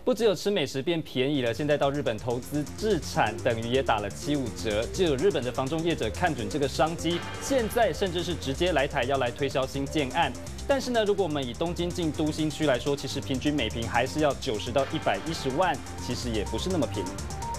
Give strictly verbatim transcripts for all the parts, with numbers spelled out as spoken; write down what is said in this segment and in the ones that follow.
不只有吃美食变便宜了，现在到日本投资置产等于也打了七五折。就有日本的房仲业者看准这个商机，现在甚至是直接来台要来推销新建案。但是呢，如果我们以东京进都心区来说，其实平均每坪还是要九十到一百一十万，其实也不是那么便宜。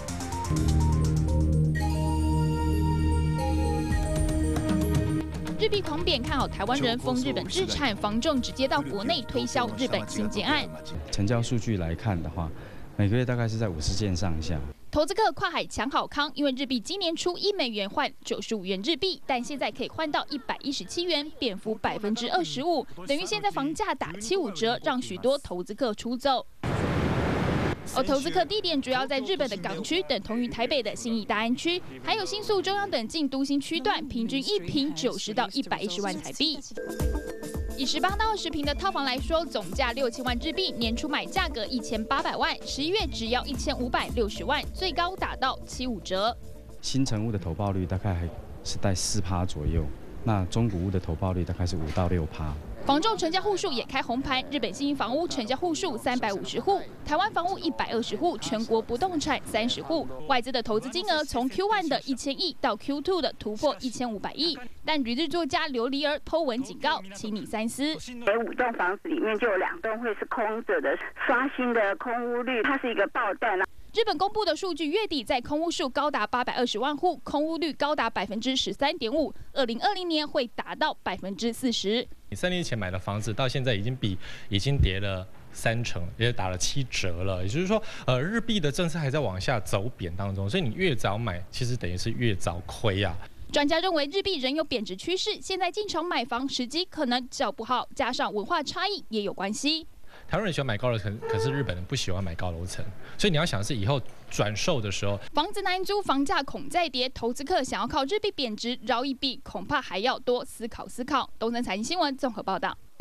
日币狂贬，看好台湾人封日本置产，房仲直接到国内推销日本新建案。 成交数据来看的话，每个月大概是在五十件上下。 投资客跨海抢好康，因为日币今年初一美元换九十五元日币，但现在可以换到一百一十七元，贬幅百分之二十五，等于现在房价打七五折，让许多投资客出走。 而投资客地点主要在日本的港区，等同于台北的信义大安区，还有新宿、中央等近都心区段，平均一坪九十到一百一十万台币。以十八到二十坪的套房来说，总价六千万日币，年初买价格一千八百万，十一月只要一千五百六十万，最高打到七五折。 新成屋的投报率大概还是在四趴左右，那中古屋的投报率大概是五到六趴。 房仲成交户数也开红盘，日本新兴房屋成交户数三百五十户，台湾房屋一百二十户，全国不动产三十户。外资的投资金额从 Q 一 的一千亿到 Q 二 的突破一千五百亿，但旅日作家刘黎儿po文警告，请你三思。 每五栋房子里面就有两栋会是空着的，刷新的空屋率，它是一个爆弹啊。 日本公布的数据，月底在空屋数高达八百二十万户，空屋率高达百分之十三点五，二零二零年会达到百分之四十。 你三年前买的房子，到现在已经比已经跌了三成，也打了七折了。也就是说，呃，日币的政策还在往下走贬当中，所以你越早买，其实等于是越早亏啊。 专家认为日币仍有贬值趋势，现在进场买房时机可能较不好，加上文化差异也有关系。 台湾人喜欢买高楼层，可是日本人不喜欢买高楼层，所以你要想是以后转售的时候， 房子难租，房价恐再跌，投资客想要靠日币贬值饶一笔，恐怕还要多思考思考。东森财经新闻综合报道。